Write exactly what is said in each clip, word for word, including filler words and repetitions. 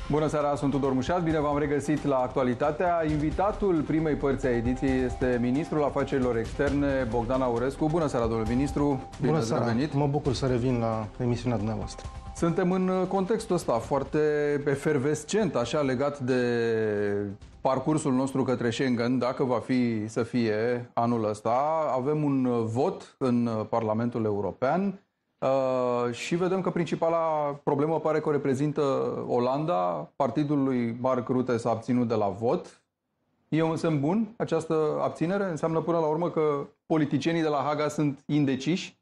Bună seara, sunt Tudor Mușat, bine v-am regăsit la Actualitatea. Invitatul primei părți a ediției este Ministrul Afacerilor Externe, Bogdan Aurescu. Bună seara, domnule ministru, bine Bună seara, venit. mă bucur să revin la emisiunea dumneavoastră. Suntem în contextul ăsta foarte efervescent, așa, legat de parcursul nostru către Schengen, dacă va fi să fie anul ăsta. Avem un vot în Parlamentul European. Uh, și vedem că principala problemă pare că o reprezintă Olanda. Partidul lui Mark Rutte s-a abținut de la vot. E un semn bun această abținere? Înseamnă până la urmă că politicienii de la Haga sunt indeciși?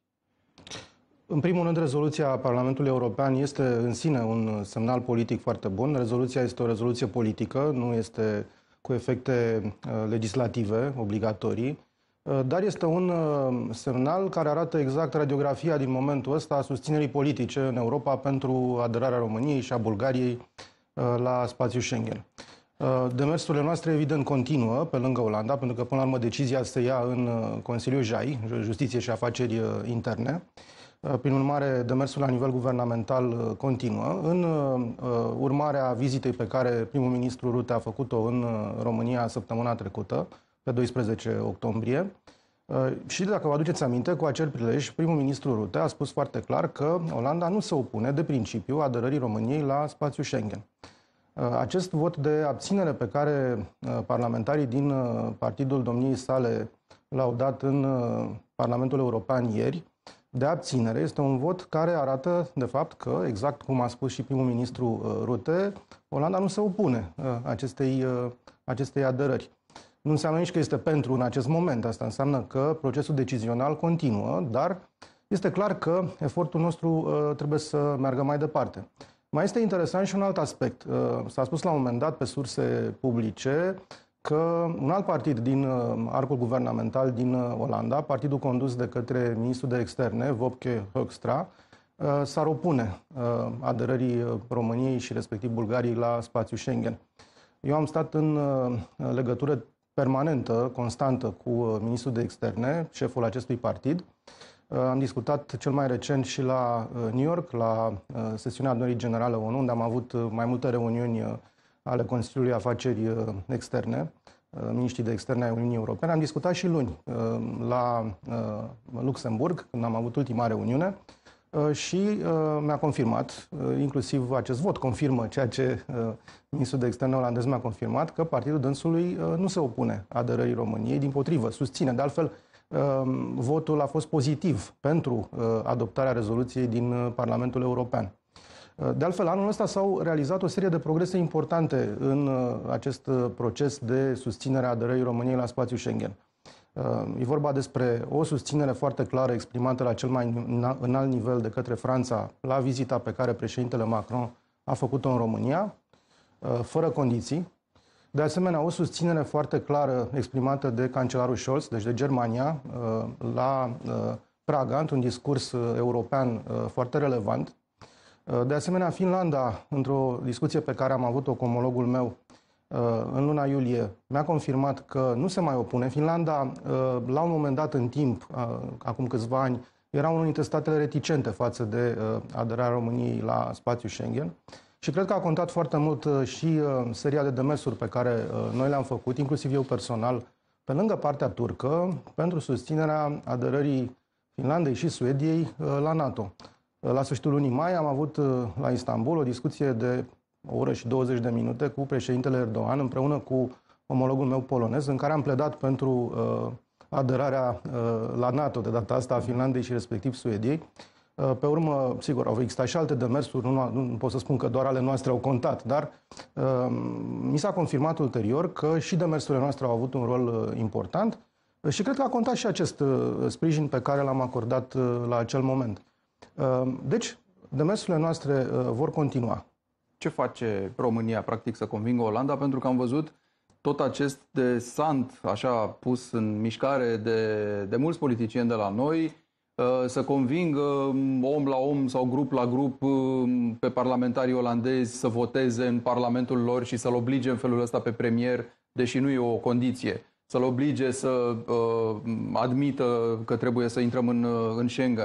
În primul rând, rezoluția Parlamentului European este în sine un semnal politic foarte bun. Rezoluția este o rezoluție politică, nu este cu efecte uh, legislative obligatorii. Dar este un semnal care arată exact radiografia din momentul ăsta a susținerii politice în Europa pentru aderarea României și a Bulgariei la spațiul Schengen. Demersurile noastre, evident, continuă pe lângă Olanda, pentru că, până la urmă, decizia se ia în Consiliul J A I, Justiție și Afaceri Interne. Prin urmare, demersul la nivel guvernamental continuă. În urmarea vizitei pe care primul ministru Rutte a făcut-o în România săptămâna trecută, pe doisprezece octombrie. Și dacă vă aduceți aminte, cu acel prilej, primul ministru Rutte a spus foarte clar că Olanda nu se opune de principiu aderării României la spațiul Schengen. Acest vot de abținere pe care parlamentarii din partidul domniei sale l-au dat în Parlamentul European ieri, de abținere, este un vot care arată, de fapt, că, exact cum a spus și primul ministru Rutte, Olanda nu se opune acestei, acestei aderări. Nu înseamnă nici că este pentru în acest moment. Asta înseamnă că procesul decizional continuă, dar este clar că efortul nostru uh, trebuie să meargă mai departe. Mai este interesant și un alt aspect. Uh, S-a spus la un moment dat pe surse publice că un alt partid din uh, arcul guvernamental din uh, Olanda, partidul condus de către ministrul de externe, Wopke Hoekstra, uh, s-ar opune uh, aderării României și respectiv Bulgariei la spațiul Schengen. Eu am stat în uh, legătură permanentă, constantă cu ministrul de externe, șeful acestui partid. Am discutat cel mai recent și la New York, la sesiunea adunării generale ONU, unde am avut mai multe reuniuni ale Consiliului Afaceri Externe, miniștrii de externe ai Uniunii Europene. Am discutat și luni la Luxemburg, când am avut ultima reuniune, și mi-a confirmat, inclusiv acest vot confirmă ceea ce ministrul de externe olandez mi-a confirmat, că partidul dânsului nu se opune aderării României, dimpotrivă, susține. De altfel, votul a fost pozitiv pentru adoptarea rezoluției din Parlamentul European. De altfel, anul ăsta s-au realizat o serie de progrese importante în acest proces de susținere a aderării României la spațiul Schengen. E vorba despre o susținere foarte clară exprimată la cel mai înalt nivel de către Franța la vizita pe care președintele Macron a făcut-o în România, fără condiții. De asemenea, o susținere foarte clară exprimată de cancelarul Scholz, deci de Germania, la Praga, într-un discurs european foarte relevant. De asemenea, Finlanda, într-o discuție pe care am avut-o cu omologul meu în luna iulie, mi-a confirmat că nu se mai opune. Finlanda, la un moment dat în timp, acum câțiva ani, era unul dintre statele reticente față de aderarea României la spațiul Schengen. Și cred că a contat foarte mult și seria de demersuri pe care noi le-am făcut, inclusiv eu personal, pe lângă partea turcă, pentru susținerea aderării Finlandei și Suediei la NATO. La sfârșitul lunii mai am avut la Istanbul o discuție de o oră și douăzeci de minute cu președintele Erdogan, împreună cu omologul meu polonez, în care am pledat pentru uh, aderarea uh, la NATO, de data asta a Finlandei și respectiv Suediei. Uh, pe urmă, sigur, au existat și alte demersuri, nu, nu pot să spun că doar ale noastre au contat, dar uh, mi s-a confirmat ulterior că și demersurile noastre au avut un rol uh, important uh, și cred că a contat și acest uh, sprijin pe care l-am acordat uh, la acel moment. Uh, deci, demersurile noastre uh, vor continua. Ce face România, practic, să convingă Olanda? Pentru că am văzut tot acest desant, așa, pus în mișcare de, de mulți politicieni de la noi, să convingă om la om sau grup la grup pe parlamentarii olandezi să voteze în parlamentul lor și să-l oblige în felul ăsta pe premier, deși nu e o condiție, să-l oblige să uh, admită că trebuie să intrăm în, în Schengen.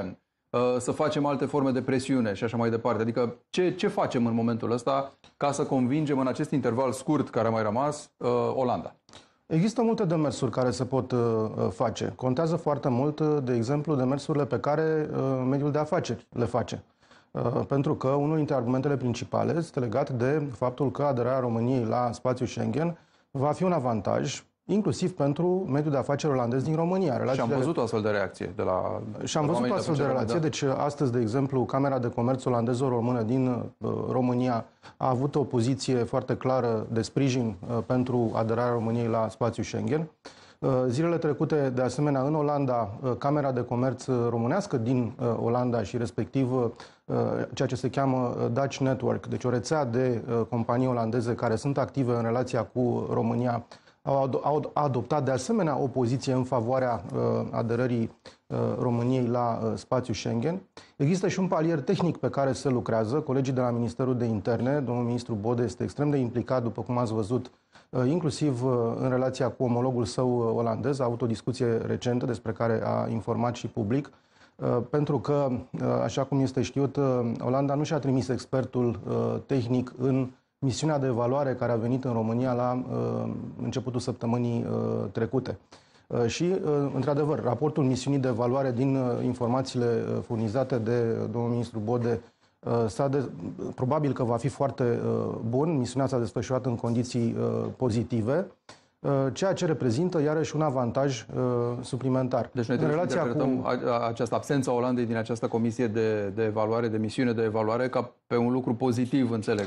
să facem alte forme de presiune și așa mai departe. Adică ce, ce facem în momentul ăsta ca să convingem în acest interval scurt care a mai rămas Olanda? Există multe demersuri care se pot uh, face. Contează foarte mult, uh, de exemplu, demersurile pe care uh, mediul de afaceri le face. Uh, pentru că unul dintre argumentele principale este legat de faptul că aderarea României la spațiul Schengen va fi un avantaj, inclusiv pentru mediul de afaceri olandez din România. Relațiile... Și am văzut o astfel de reacție de la... Și am văzut o astfel de reacție. Da. Deci astăzi, de exemplu, Camera de Comerț olandezo-română din uh, România a avut o poziție foarte clară de sprijin uh, pentru aderarea României la spațiul Schengen. Uh, zilele trecute, de asemenea, în Olanda, uh, Camera de Comerț românească din uh, Olanda și respectiv uh, ceea ce se cheamă Dutch Network, deci o rețea de uh, companii olandeze care sunt active în relația cu România, au adoptat de asemenea o poziție în favoarea uh, aderării uh, României la uh, spațiul Schengen. Există și un palier tehnic pe care se lucrează. Colegii de la Ministerul de Interne, domnul ministru Bode este extrem de implicat, după cum ați văzut, uh, inclusiv uh, în relația cu omologul său uh, olandez. A avut o discuție recentă despre care a informat și public, uh, pentru că, uh, așa cum este știut, uh, Olanda nu și-a trimis expertul uh, tehnic în misiunea de evaluare care a venit în România la uh, începutul săptămânii uh, trecute. Uh, și, uh, într-adevăr, raportul misiunii de evaluare din uh, informațiile uh, furnizate de domnul ministru Bode uh, s-a de, probabil că va fi foarte uh, bun. Misiunea s-a desfășurat în condiții uh, pozitive, uh, ceea ce reprezintă iarăși un avantaj uh, suplimentar. Deci noi trebuie să interpretăm cu... această absență a Olandei din această comisie de, de evaluare, de misiune de evaluare, ca pe un lucru pozitiv, înțeleg.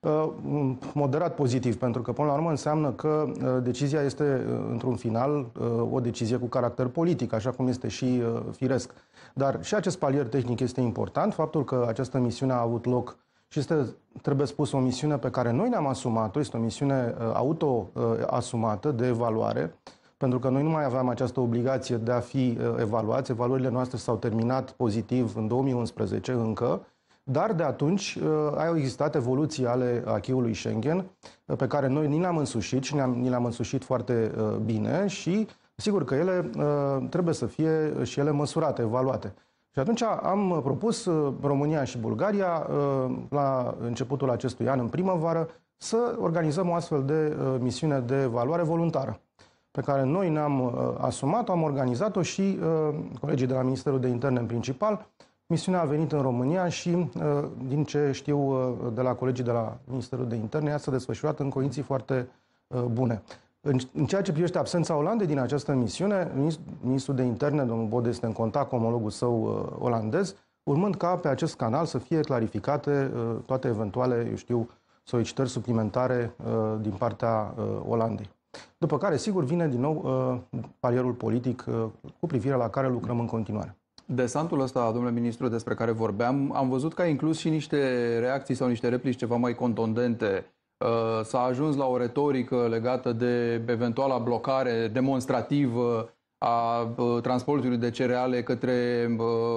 Moderat pozitiv, pentru că până la urmă înseamnă că decizia este într-un final o decizie cu caracter politic, așa cum este și firesc. Dar și acest palier tehnic este important, faptul că această misiune a avut loc și este, trebuie spus, o misiune pe care noi ne-am asumat-o, este o misiune auto-asumată de evaluare, pentru că noi nu mai aveam această obligație de a fi evaluați. Evaluările noastre s-au terminat pozitiv în două mii unsprezece încă, dar de atunci uh, au existat evoluții ale acquis-ului Schengen uh, pe care noi ni le-am însușit și ni le-am însușit foarte uh, bine și sigur că ele uh, trebuie să fie și ele măsurate, evaluate. Și atunci am propus uh, România și Bulgaria uh, la începutul acestui an, în primăvară, să organizăm o astfel de uh, misiune de evaluare voluntară pe care noi ne-am uh, asumat-o, am organizat-o și uh, colegii de la Ministerul de Interne în principal. Misiunea a venit în România și, din ce știu de la colegii de la Ministerul de Interne, ea s-a desfășurat în condiții foarte bune. În ceea ce privește absența Olandei din această misiune, Ministrul de Interne, domnul Bode, este în contact cu omologul său olandez, urmând ca pe acest canal să fie clarificate toate eventuale, eu știu, solicitări suplimentare din partea Olandei. După care, sigur, vine din nou palierul politic cu privire la care lucrăm în continuare. Desantul ăsta, domnule ministru, despre care vorbeam, am văzut că a inclus și niște reacții sau niște replici ceva mai contundente. S-a ajuns la o retorică legată de eventuala blocare demonstrativă a transportului de cereale către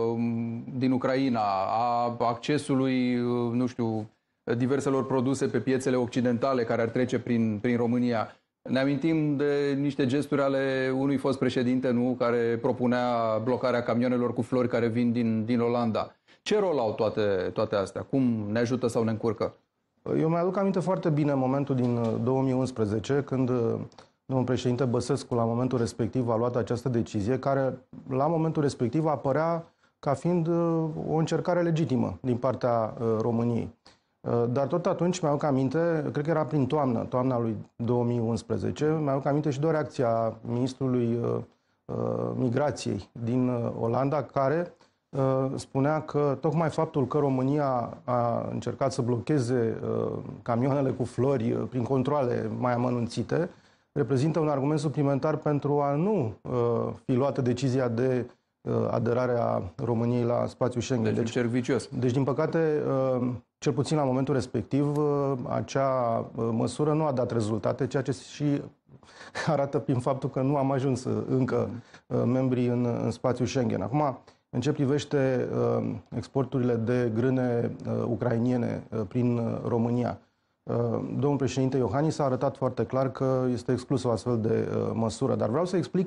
din Ucraina, a accesului, nu știu, diverselor produse pe piețele occidentale care ar trece prin, prin România. Ne amintim de niște gesturi ale unui fost președinte, nu, care propunea blocarea camioanelor cu flori care vin din, din Olanda. Ce rol au toate, toate astea? Cum ne ajută sau ne încurcă? Eu mi-aduc aminte foarte bine momentul din două mii unsprezece, când domnul președinte Băsescu, la momentul respectiv, a luat această decizie, care la momentul respectiv apărea ca fiind o încercare legitimă din partea României. Dar tot atunci mi-aduc aminte, cred că era prin toamnă, toamna lui două mii unsprezece, mi-aduc aminte și de o reacție a ministrului uh, migrației din uh, Olanda, care uh, spunea că tocmai faptul că România a încercat să blocheze uh, camioanele cu flori uh, prin controale mai amănunțite, reprezintă un argument suplimentar pentru a nu uh, fi luată decizia de aderarea României la spațiul Schengen. Deci, deci, vicios. deci din păcate, cel puțin la momentul respectiv, acea măsură nu a dat rezultate, ceea ce și arată prin faptul că nu am ajuns încă membrii în, în spațiul Schengen. Acum, în ce privește exporturile de grâne ucrainiene prin România, domnul președinte Iohannis a arătat foarte clar că este exclusă o astfel de măsură. Dar vreau să explic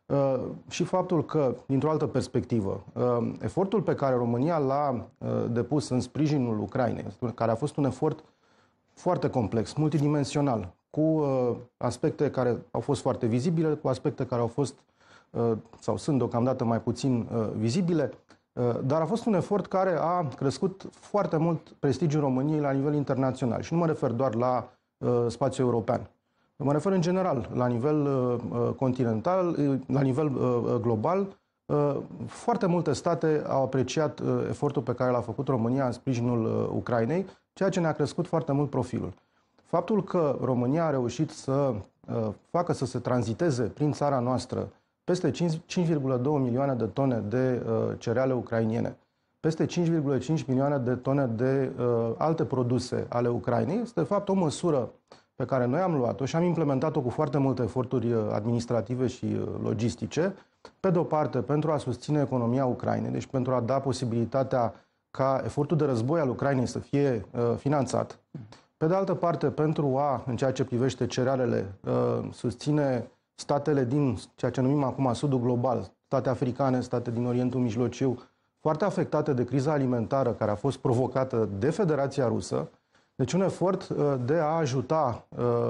și faptul că, dintr-o altă perspectivă, efortul pe care România l-a depus în sprijinul Ucrainei, care a fost un efort foarte complex, multidimensional, cu aspecte care au fost foarte vizibile, cu aspecte care au fost sau sunt deocamdată mai puțin vizibile, dar a fost un efort care a crescut foarte mult prestigiul României la nivel internațional. Și nu mă refer doar la spațiul european. Mă refer în general, la nivel continental, la nivel global. Foarte multe state au apreciat efortul pe care l-a făcut România în sprijinul Ucrainei, ceea ce ne-a crescut foarte mult profilul. Faptul că România a reușit să facă să se tranziteze prin țara noastră peste cinci virgulă doi milioane de tone de cereale ucrainene, peste cinci virgulă cinci milioane de tone de alte produse ale Ucrainei, este de fapt o măsură pe care noi am luat-o și am implementat-o cu foarte multe eforturi administrative și logistice, pe de o parte pentru a susține economia Ucrainei, deci pentru a da posibilitatea ca efortul de război al Ucrainei să fie uh, finanțat, pe de altă parte pentru a, în ceea ce privește cerealele, uh, susține statele din ceea ce numim acum Sudul Global, state africane, state din Orientul Mijlociu, foarte afectate de criza alimentară care a fost provocată de Federația Rusă. Deci un efort de a ajuta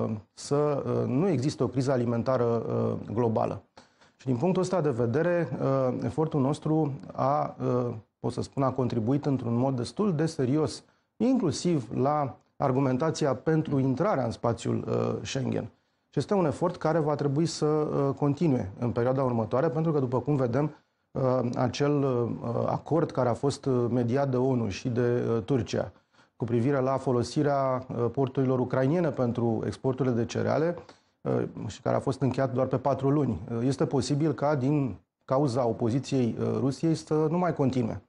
să nu există o criză alimentară globală. Și din punctul ăsta de vedere, efortul nostru a, pot să spun, a contribuit într-un mod destul de serios, inclusiv la argumentația pentru intrarea în spațiul Schengen. Și este un efort care va trebui să continue în perioada următoare, pentru că, după cum vedem, acel acord care a fost mediat de ONU și de Turcia cu privire la folosirea porturilor ucrainene pentru exporturile de cereale și care a fost încheiat doar pe patru luni. Este posibil ca, din cauza opoziției Rusiei, să nu mai continue.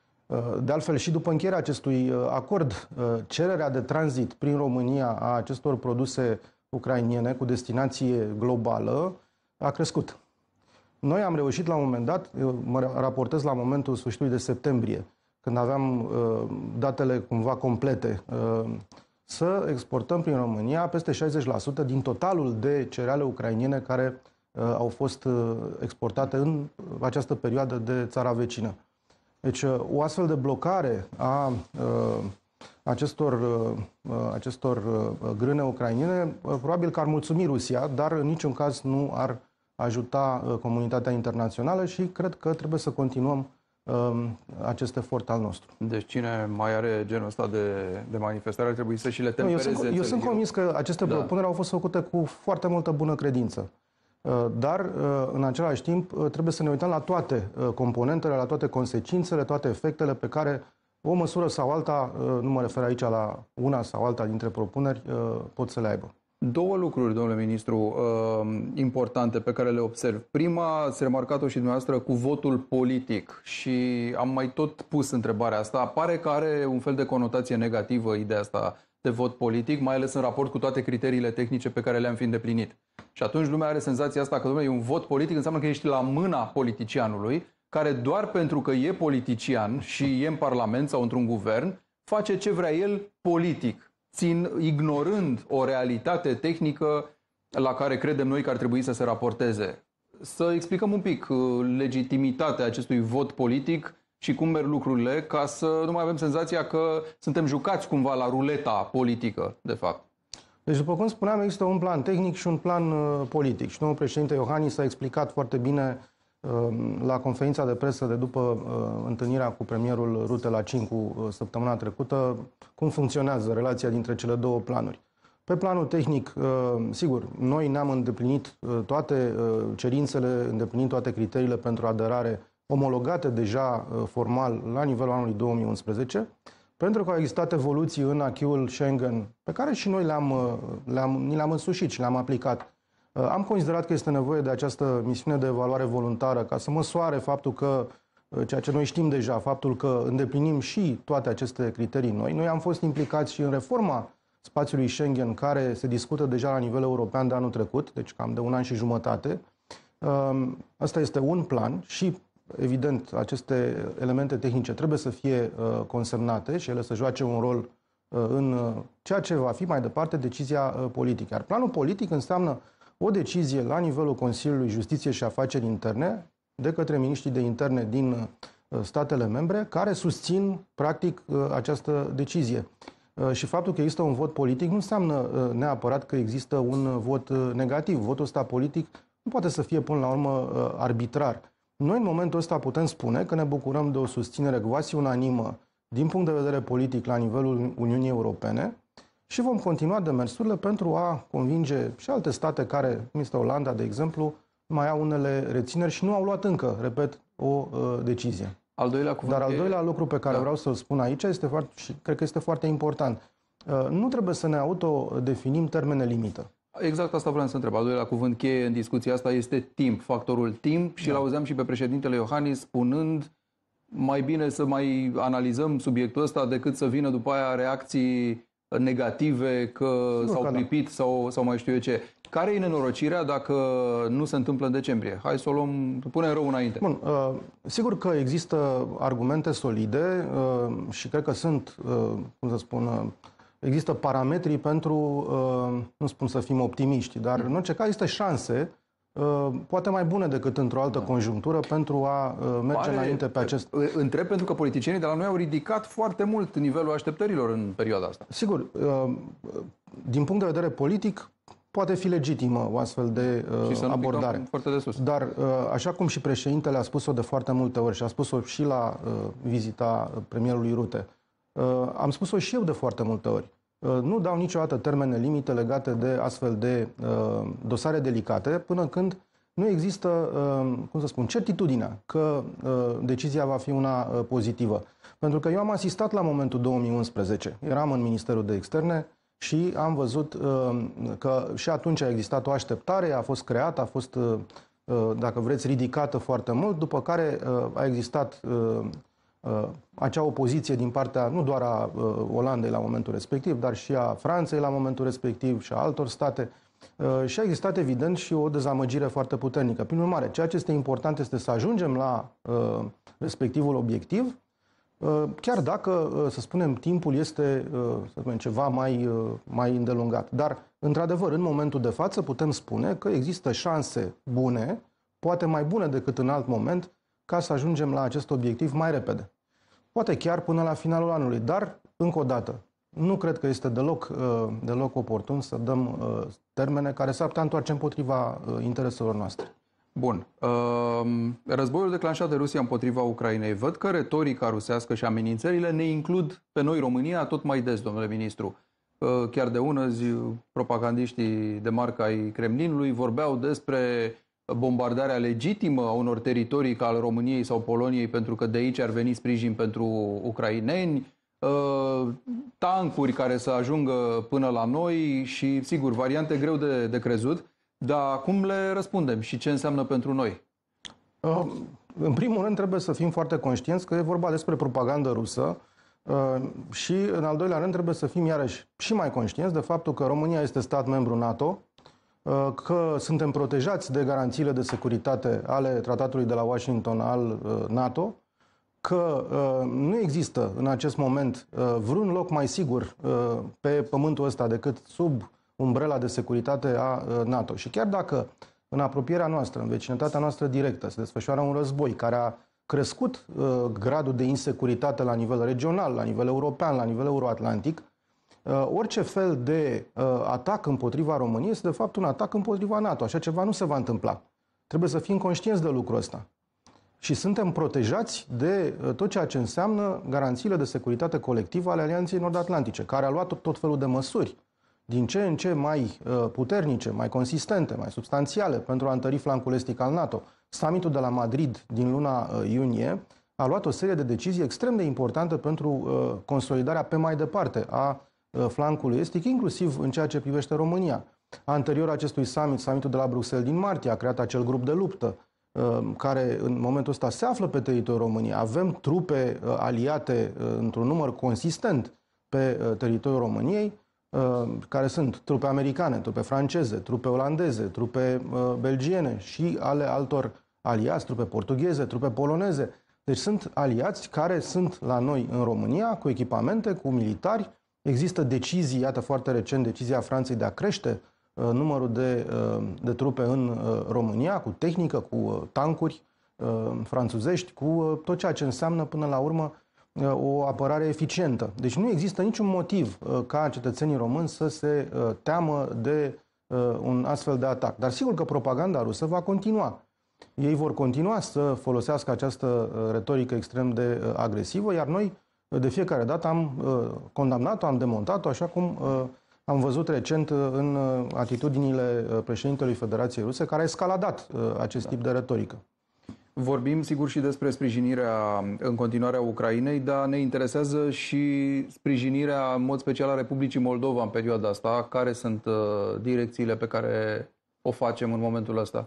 De altfel, și după încheierea acestui acord, cererea de tranzit prin România a acestor produse ucrainene cu destinație globală a crescut. Noi am reușit la un moment dat, mă raportez la momentul sfârșitului de septembrie, când aveam uh, datele cumva complete, uh, să exportăm prin România peste șaizeci la sută din totalul de cereale ucrainene care uh, au fost uh, exportate în această perioadă de țara vecină. Deci uh, o astfel de blocare a uh, acestor, uh, acestor uh, grâne ucrainene uh, probabil că ar mulțumi Rusia, dar în niciun caz nu ar ajuta uh, comunitatea internațională și cred că trebuie să continuăm acest efort al nostru. Deci cine mai are genul ăsta de, de manifestare ar trebui să și le tempereze. Eu sunt, eu sunt convins că aceste da. propuneri au fost făcute cu foarte multă bună credință. Dar, în același timp, trebuie să ne uităm la toate componentele, la toate consecințele, toate efectele pe care o măsură sau alta, nu mă refer aici la una sau alta dintre propuneri, pot să le aibă. Două lucruri, domnule ministru, importante pe care le observ. Prima, ați remarcat-o și dumneavoastră, cu votul politic și am mai tot pus întrebarea asta. Pare că are un fel de conotație negativă ideea asta de vot politic, mai ales în raport cu toate criteriile tehnice pe care le-am fi îndeplinit. Și atunci lumea are senzația asta că, domnule, e un vot politic, înseamnă că ești la mâna politicianului, care doar pentru că e politician și e în Parlament sau într-un guvern, face ce vrea el politic, țin, ignorând o realitate tehnică la care credem noi că ar trebui să se raporteze. Să explicăm un pic legitimitatea acestui vot politic și cum merg lucrurile, ca să nu mai avem senzația că suntem jucați cumva la ruleta politică, de fapt. Deci, după cum spuneam, există un plan tehnic și un plan uh, politic. Și domnul președinte Iohannis a explicat foarte bine uh, la conferința de presă de după uh, întâlnirea cu premierul Rute la Cincu uh, săptămâna trecută cum funcționează relația dintre cele două planuri. Pe planul tehnic, uh, sigur, noi ne-am îndeplinit uh, toate uh, cerințele, îndeplinit toate criteriile pentru aderare omologate deja uh, formal la nivelul anului două mii unsprezece, pentru că au existat evoluții în acquis-ul Schengen, pe care și noi le-am, le-am, ni le-am însușit și le-am aplicat. Am considerat că este nevoie de această misiune de evaluare voluntară ca să măsoare faptul că, ceea ce noi știm deja, faptul că îndeplinim și toate aceste criterii noi. Noi am fost implicați și în reforma spațiului Schengen, care se discută deja la nivel european de anul trecut, deci cam de un an și jumătate. Asta este un plan și evident, aceste elemente tehnice trebuie să fie uh, consemnate și ele să joace un rol uh, în uh, ceea ce va fi mai departe decizia uh, politică. Iar planul politic înseamnă o decizie la nivelul Consiliului Justiție și Afaceri Interne de către miniștrii de interne din statele membre care susțin practic această decizie. Și faptul că există un vot politic nu înseamnă neapărat că există un vot negativ. Votul ăsta politic nu poate să fie până la urmă arbitrar. Noi în momentul ăsta putem spune că ne bucurăm de o susținere quasi unanimă din punct de vedere politic la nivelul Uniunii Europene și vom continua demersurile pentru a convinge și alte state care, cum este Olanda, de exemplu, mai au unele rețineri și nu au luat încă, repet, o uh, decizie. Al doilea cuvânt Dar al doilea e... lucru pe care da. vreau să-l spun aici este foarte, și cred că este foarte important. Uh, nu trebuie să ne autodefinim termene limită. Exact asta vreau să întreb. Al doilea cuvânt cheie în discuția asta este timp, factorul timp și da. l-auzeam și pe președintele Iohannis spunând mai bine să mai analizăm subiectul ăsta decât să vină după aia reacții negative că Sigur s-au că pripit da. sau, sau mai știu eu ce. Care e nenorocirea dacă nu se întâmplă în decembrie? Hai să o luăm, punem rău înainte. Bun, uh, sigur că există argumente solide uh, și cred că sunt, uh, cum să spun, uh, există parametri pentru, uh, nu spun să fim optimiști, dar în orice caz există șanse poate mai bune decât într-o altă da. conjunctură pentru a merge Pare, înainte pe acest... Întreb pentru că politicienii de la noi au ridicat foarte mult nivelul așteptărilor în perioada asta. Sigur, din punct de vedere politic, poate fi legitimă o astfel de și să abordare. Foarte de sus. Dar, așa cum și președintele a spus-o de foarte multe ori și a spus-o și la vizita premierului Rutte, am spus-o și eu de foarte multe ori. Nu dau niciodată termene limite legate de astfel de uh, dosare delicate până când nu există, uh, cum să spun, certitudinea că uh, decizia va fi una uh, pozitivă. Pentru că eu am asistat la momentul două mii unsprezece. Eram în Ministerul de Externe și am văzut uh, că și atunci a existat o așteptare, a fost creată, a fost, uh, dacă vreți, ridicată foarte mult, după care uh, a existat... Uh, Uh, acea opoziție din partea nu doar a uh, Olandei la momentul respectiv, dar și a Franței la momentul respectiv și a altor state. Uh, și a existat evident și o dezamăgire foarte puternică. Prin urmare, ceea ce este important este să ajungem la uh, respectivul obiectiv, uh, chiar dacă, uh, să spunem, timpul este uh, să spunem, ceva mai, uh, mai îndelungat. Dar, într-adevăr, în momentul de față putem spune că există șanse bune, poate mai bune decât în alt moment, ca să ajungem la acest obiectiv mai repede. Poate chiar până la finalul anului, dar, încă o dată, nu cred că este deloc, deloc oportun să dăm termene care s-ar putea întoarce împotriva intereselor noastre. Bun. Războiul declanșat de Rusia împotriva Ucrainei. Văd că retorica rusească și amenințările ne includ pe noi, România, tot mai des, domnule ministru. Chiar de ună zi, propagandiștii de marcă ai Kremlinului vorbeau despre bombardarea legitimă a unor teritorii ca al României sau Poloniei, pentru că de aici ar veni sprijin pentru ucraineni, tancuri care să ajungă până la noi și, sigur, variante greu de, de crezut, dar cum le răspundem și ce înseamnă pentru noi? În primul rând trebuie să fim foarte conștienți că e vorba despre propagandă rusă și, în al doilea rând, trebuie să fim iarăși și mai conștienți de faptul că România este stat membru NATO, că suntem protejați de garanțiile de securitate ale tratatului de la Washington al NATO, că nu există în acest moment vreun loc mai sigur pe pământul ăsta decât sub umbrela de securitate a NATO. Și chiar dacă în apropierea noastră, în vecinătatea noastră directă, se desfășoară un război care a crescut gradul de insecuritate la nivel regional, la nivel european, la nivel euroatlantic, orice fel de uh, atac împotriva României este de fapt un atac împotriva NATO. Așa ceva nu se va întâmpla. Trebuie să fim conștienți de lucrul ăsta. Și suntem protejați de uh, tot ceea ce înseamnă garanțiile de securitate colectivă ale Alianței Nord-Atlantice, care a luat tot felul de măsuri din ce în ce mai uh, puternice, mai consistente, mai substanțiale pentru a întări flancul estic al NATO. Summitul de la Madrid din luna uh, iunie a luat o serie de decizii extrem de importante pentru uh, consolidarea pe mai departe a flancului estic, inclusiv în ceea ce privește România. Anterior acestui summit, summitul de la Bruxelles din martie, a creat acel grup de luptă care în momentul ăsta se află pe teritoriul României. Avem trupe aliate într-un număr consistent pe teritoriul României, care sunt trupe americane, trupe franceze, trupe olandeze, trupe belgiene și ale altor aliați, trupe portugheze, trupe poloneze. Deci sunt aliați care sunt la noi în România cu echipamente, cu militari. Există decizii, iată foarte recent, decizia Franței de a crește numărul de, de trupe în România, cu tehnică, cu tancuri franțuzești, cu tot ceea ce înseamnă până la urmă o apărare eficientă. Deci nu există niciun motiv ca cetățenii români să se teamă de un astfel de atac. Dar sigur că propaganda rusă va continua. Ei vor continua să folosească această retorică extrem de agresivă, iar noi de fiecare dată am condamnat-o, am demontat-o, așa cum am văzut recent în atitudinile președintelui Federației Ruse, care a escaladat acest tip de retorică. Vorbim, sigur, și despre sprijinirea în continuare a Ucrainei, dar ne interesează și sprijinirea, în mod special, a Republicii Moldova în perioada asta. Care sunt direcțiile pe care o facem în momentul ăsta?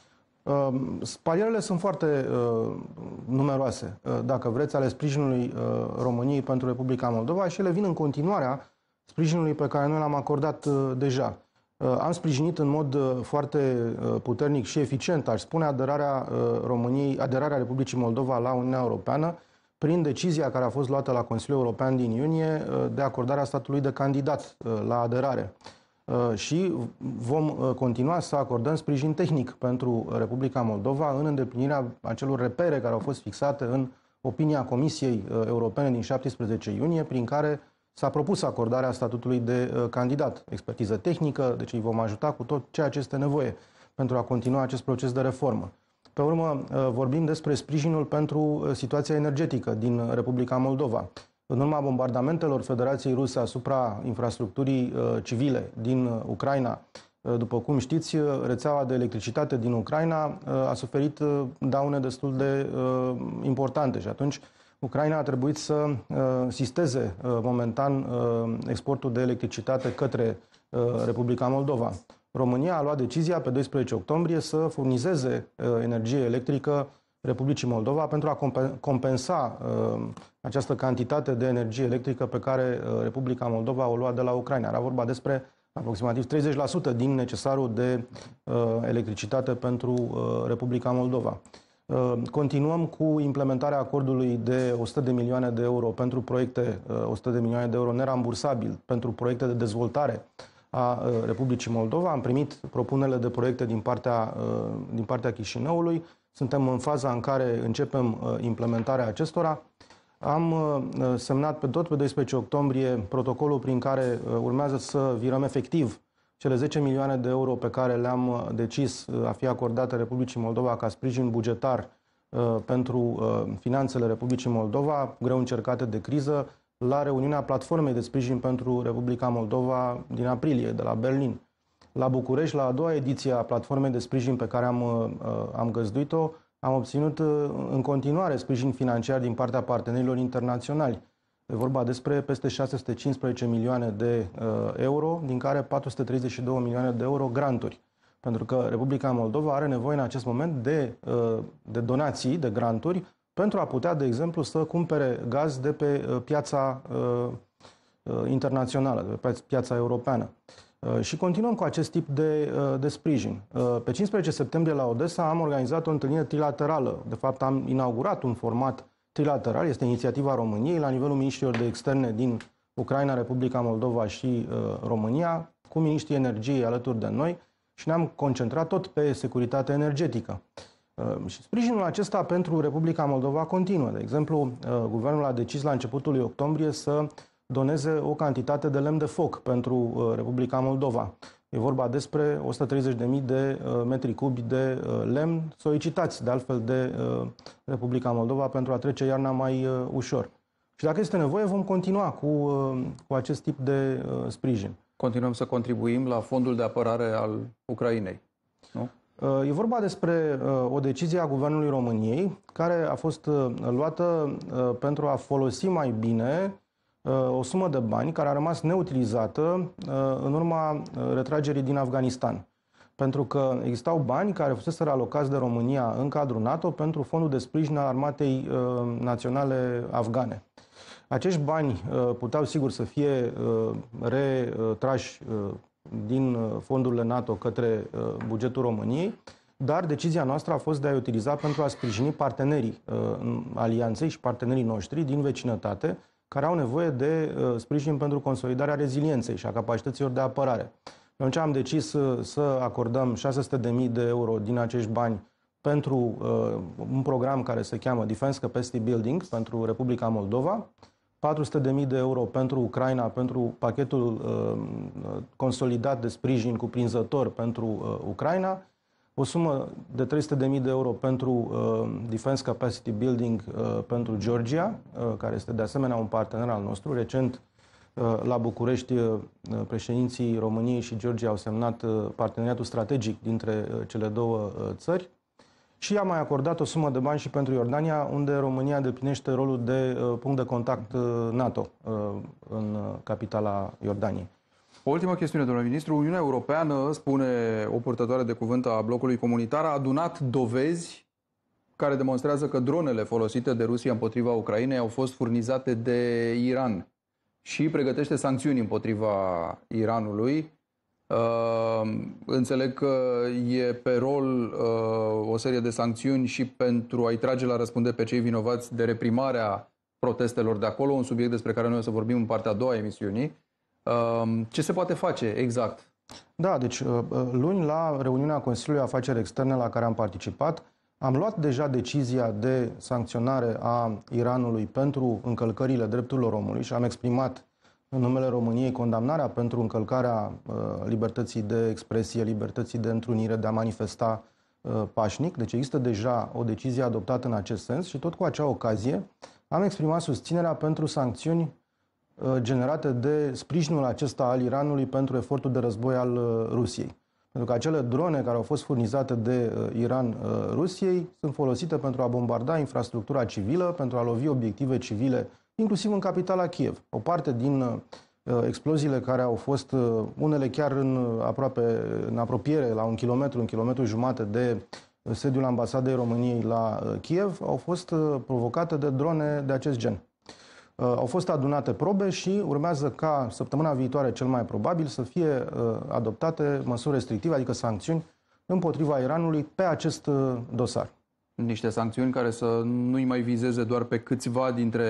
Palierele sunt foarte uh, numeroase, uh, dacă vreți, ale sprijinului uh, României pentru Republica Moldova și ele vin în continuarea sprijinului pe care noi l-am acordat uh, deja. Uh, am sprijinit în mod uh, foarte uh, puternic și eficient, aș spune, aderarea uh, României, aderarea Republicii Moldova la Uniunea Europeană prin decizia care a fost luată la Consiliul European din iunie uh, de acordarea statului de candidat uh, la aderare. Și vom continua să acordăm sprijin tehnic pentru Republica Moldova în îndeplinirea acelor repere care au fost fixate în opinia Comisiei Europene din șaptesprezece iunie, prin care s-a propus acordarea statutului de candidat. Expertiză tehnică, deci îi vom ajuta cu tot ceea ce este nevoie pentru a continua acest proces de reformă. Pe urmă, vorbim despre sprijinul pentru situația energetică din Republica Moldova. În urma bombardamentelor Federației Ruse asupra infrastructurii uh, civile din uh, Ucraina, uh, după cum știți, rețeaua de electricitate din Ucraina uh, a suferit uh, daune destul de uh, importante și atunci Ucraina a trebuit să uh, sisteze uh, momentan uh, exportul de electricitate către uh, Republica Moldova. România a luat decizia pe doisprezece octombrie să furnizeze uh, energie electrică Republicii Moldova pentru a compensa uh, această cantitate de energie electrică pe care uh, Republica Moldova o lua de la Ucraina. Era vorba despre aproximativ treizeci la sută din necesarul de uh, electricitate pentru uh, Republica Moldova. Uh, continuăm cu implementarea acordului de o sută de milioane de euro pentru proiecte, uh, o sută de milioane de euro nerambursabil pentru proiecte de dezvoltare a uh, Republicii Moldova. Am primit propunerile de proiecte din partea, uh, din partea Chișinăului. Suntem în faza în care începem implementarea acestora. Am semnat pe tot pe doisprezece octombrie protocolul prin care urmează să virăm efectiv cele zece milioane de euro pe care le-am decis a fi acordate Republicii Moldova ca sprijin bugetar pentru finanțele Republicii Moldova, greu încercate de criză, la reuniunea Platformei de Sprijin pentru Republica Moldova din aprilie, de la Berlin. La București, la a doua ediție a platformei de sprijin pe care am, am găzduit-o, am obținut în continuare sprijin financiar din partea partenerilor internaționali. E vorba despre peste șase sute cincisprezece milioane de euro, din care patru sute treizeci și două milioane de euro granturi. Pentru că Republica Moldova are nevoie în acest moment de, de donații, de granturi, pentru a putea, de exemplu, să cumpere gaz de pe piața internațională, de pe piața europeană. Și continuăm cu acest tip de, de sprijin. Pe cincisprezece septembrie la Odessa am organizat o întâlnire trilaterală. De fapt, am inaugurat un format trilateral. Este inițiativa României la nivelul ministrilor de externe din Ucraina, Republica Moldova și uh, România, cu miniștrii energiei alături de noi și ne-am concentrat tot pe securitatea energetică. Uh, și sprijinul acesta pentru Republica Moldova continuă. De exemplu, uh, guvernul a decis la începutul lui octombrie să doneze o cantitate de lemn de foc pentru uh, Republica Moldova. E vorba despre o sută treizeci de mii de uh, metri cubi de uh, lemn solicitați, de altfel, de uh, Republica Moldova pentru a trece iarna mai uh, ușor. Și dacă este nevoie, vom continua cu, uh, cu acest tip de uh, sprijin. Continuăm să contribuim la fondul de apărare al Ucrainei, nu? Uh, e vorba despre uh, o decizie a Guvernului României care a fost uh, luată uh, pentru a folosi mai bine o sumă de bani care a rămas neutilizată în urma retragerii din Afganistan. Pentru că existau bani care fuseseră alocați de România în cadrul NATO pentru fondul de sprijin al armatei naționale afgane. Acești bani puteau, sigur, să fie retrași din fondurile NATO către bugetul României, dar decizia noastră a fost de a-i utiliza pentru a sprijini partenerii alianței și partenerii noștri din vecinătate, care au nevoie de uh, sprijin pentru consolidarea rezilienței și a capacităților de apărare. Atunci am decis să acordăm șase sute de mii de euro din acești bani pentru uh, un program care se cheamă Defense Capacity Building pentru Republica Moldova, patru sute de mii de euro pentru Ucraina, pentru pachetul uh, consolidat de sprijin cuprinzător pentru uh, Ucraina, o sumă de trei sute de mii de euro pentru uh, Defense Capacity Building uh, pentru Georgia, uh, care este de asemenea un partener al nostru. Recent, uh, la București, uh, președinții României și Georgia au semnat uh, parteneriatul strategic dintre uh, cele două uh, țări. Și am mai acordat o sumă de bani și pentru Iordania, unde România îndeplinește rolul de uh, punct de contact uh, NATO uh, în uh, capitala Iordaniei. O ultimă chestiune, domnule ministru. Uniunea Europeană, spune o purtătoare de cuvânt a blocului comunitar, a adunat dovezi care demonstrează că dronele folosite de Rusia împotriva Ucrainei au fost furnizate de Iran și pregătește sancțiuni împotriva Iranului. Uh, înțeleg că e pe rol uh, o serie de sancțiuni și pentru a-i trage la răspundere pe cei vinovați de reprimarea protestelor de acolo, un subiect despre care noi o să vorbim în partea a doua a emisiunii. Uh, ce se poate face exact? Da, deci uh, luni la reuniunea Consiliului Afaceri Externe la care am participat, am luat deja decizia de sancționare a Iranului pentru încălcările drepturilor omului și am exprimat în numele României condamnarea pentru încălcarea uh, libertății de expresie, libertății de întrunire, de a manifesta uh, pașnic. Deci există deja o decizie adoptată în acest sens și tot cu acea ocazie am exprimat susținerea pentru sancțiuni uh, generate de sprijinul acesta al Iranului pentru efortul de război al uh, Rusiei. Pentru că acele drone care au fost furnizate de uh, Iran uh, Rusiei sunt folosite pentru a bombarda infrastructura civilă, pentru a lovi obiective civile, inclusiv în capitala Kiev. O parte din uh, exploziile care au fost, uh, unele chiar în, aproape, în apropiere, la un kilometru, un kilometru jumate de sediul ambasadei României la uh, Kiev, au fost uh, provocate de drone de acest gen. Uh, au fost adunate probe și urmează ca săptămâna viitoare, cel mai probabil, să fie uh, adoptate măsuri restrictive, adică sancțiuni, împotriva Iranului pe acest uh, dosar. Niște sancțiuni care să nu-i mai vizeze doar pe câțiva dintre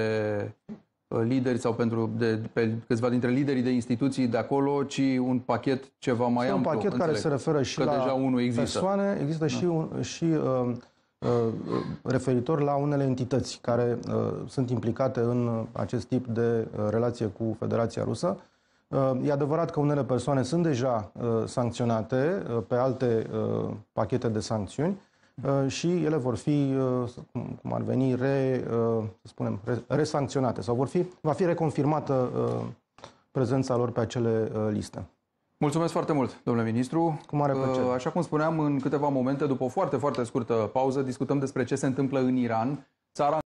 lideri sau pentru de, pe câțiva dintre liderii de instituții de acolo, ci un pachet ceva mai amplu. Un pachet înțeleg, care se referă și la deja unul există. persoane, există da. și, un, și uh, uh, referitor la unele entități care uh, sunt implicate în acest tip de uh, relație cu Federația Rusă. Uh, e adevărat că unele persoane sunt deja uh, sancționate uh, pe alte uh, pachete de sancțiuni, Uh, și ele vor fi, uh, cum ar veni, re, uh, să spunem, re, resancționate sau vor fi, va fi reconfirmată uh, prezența lor pe acele uh, liste. Mulțumesc foarte mult, domnule ministru. Cu mare plăcere. Așa cum spuneam, în câteva momente, după o foarte, foarte scurtă pauză, discutăm despre ce se întâmplă în Iran. Țara